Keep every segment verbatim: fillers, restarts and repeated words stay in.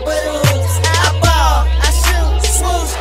put in hoops. I ball, I shoot, swoosh.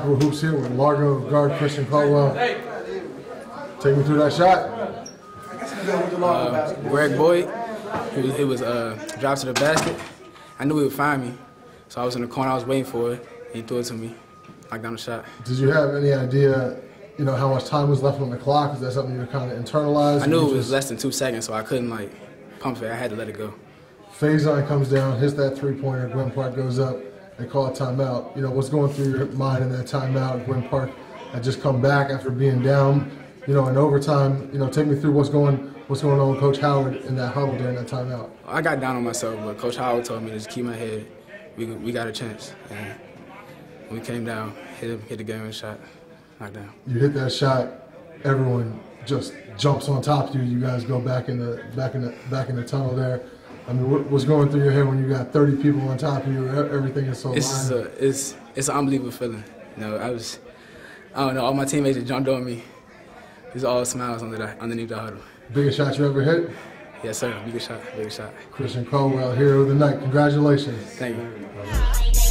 We're Hoops here with Largo guard Christian Caldwell. Take me through that shot. Uh, Greg Boyd, it was, it was uh, drop to the basket. I knew he would find me, so I was in the corner. I was waiting for it. He threw it to me, knocked down the shot. Did you have any idea, you know, how much time was left on the clock? Is that something you kind of internalized? I knew it was less than two seconds, so I couldn't like pump it. I had to let it go. Faison comes down, hits that three-pointer. Gwynn Park goes up. They call a timeout. You know, what's going through your mind in that timeout? Gwynn Park had just come back after being down, you know, in overtime. You know, take me through what's going what's going on with Coach Howard in that huddle during that timeout. I got down on myself, but Coach Howard told me to just keep my head. We we got a chance, and we came down, hit hit the game shot, knocked down. You hit that shot, everyone just jumps on top of you. You guys go back in the back in the back in the tunnel there. I mean, what, what's going through your head when you got thirty people on top of you? Everything is so. It's a, it's it's an unbelievable feeling. You know, I was, I don't know, all my teammates that jumped on me. It's all smiles under the, underneath the huddle. Biggest shot you ever hit? Yes, sir. Biggest shot. Biggest shot. Christian Caldwell, hero of the night. Congratulations. Thank you.